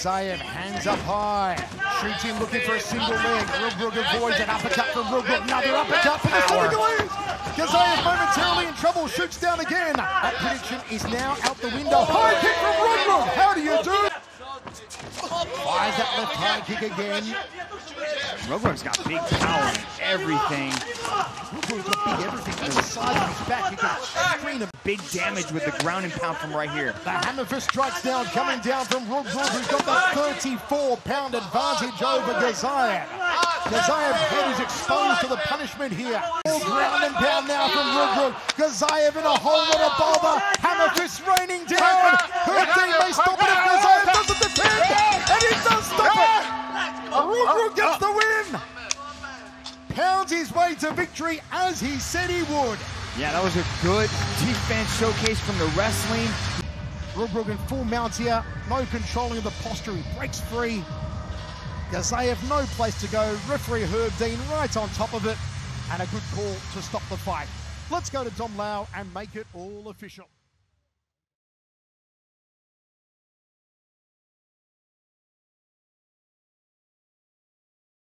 Gazaev hands up high, shoots in looking for a single leg. Rugbrug avoids an uppercut from Rugbrug, another uppercut from the Senegalese. Gazaev momentarily in trouble, shoots down again. That prediction is now out the window. High kick from Rugbrug, how do you do? Fires that left high kick again. Rugbrug's got big power and everything. Rugbrug's got big everything from the side of his back. He can screen a Big damage with the ground and pound from right here. The hammer fist strikes down, coming down from Rugbrug, who's got the 34-pound advantage over Gazaev. Gazaev's head is exposed to the punishment here. Ground and pound now from Rugbrug. Gazaev in a whole lot of bother. Hammer fist raining down. Her team may stop it if Gazaev doesn't defend. And he does stop it. Rugbrug gets the win. Pounds his way to victory as he said he would. Yeah, that was a good defense showcase from the wrestling. Rugbrug in full mount here, no controlling of the posture, he breaks free. Gazaev no place to go, referee Herb Dean right on top of it, and a good call to stop the fight. Let's go to Dom Lau and make it all official.